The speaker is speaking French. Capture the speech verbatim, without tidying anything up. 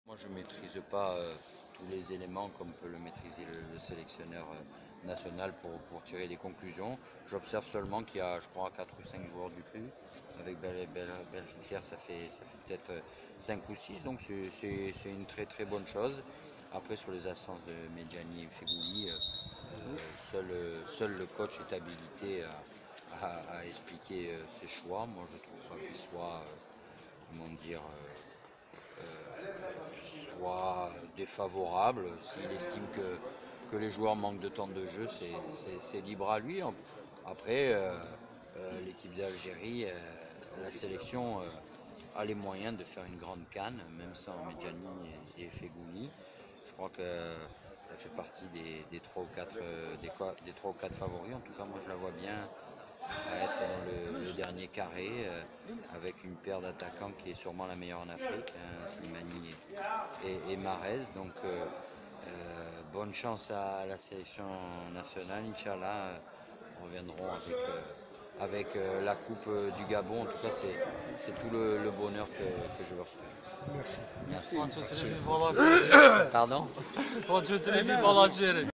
Moi, je ne maîtrise pas euh, tous les éléments comme peut le maîtriser le, le sélectionneur euh, national pour, pour tirer des conclusions. J'observe seulement qu'il y a, je crois, quatre ou cinq joueurs du cru. Avec Bel, Bel, Belfiter, ça fait, ça fait peut-être cinq ou six, donc c'est une très très bonne chose. Après, sur les absences de Medjani et Fegouli, euh, euh, seul, seul le coach est habilité à, à, à expliquer euh, ses choix. Moi, je trouve pas qu'il soit, euh, comment dire, euh, euh, soit défavorable. S'il estime que, que les joueurs manquent de temps de jeu, c'est libre à lui. Après, euh, euh, l'équipe d'Algérie, euh, la sélection euh, a les moyens de faire une grande canne, même sans Medjani et, et Fegouli. Je crois que ça fait partie des, des trois ou quatre euh, des, des trois ou quatre favoris. En tout cas, moi je la vois bien à être dans le, le dernier carré euh, avec une paire d'attaquants qui est sûrement la meilleure en Afrique, hein, Slimani et, et, et Mahrez. Donc euh, euh, bonne chance à la sélection nationale, Inch'Allah. Reviendront avec, euh, avec euh, la Coupe du Gabon. En tout cas, c'est tout le, le bonheur que, que je leur souhaite. Merci. Merci. Pardon?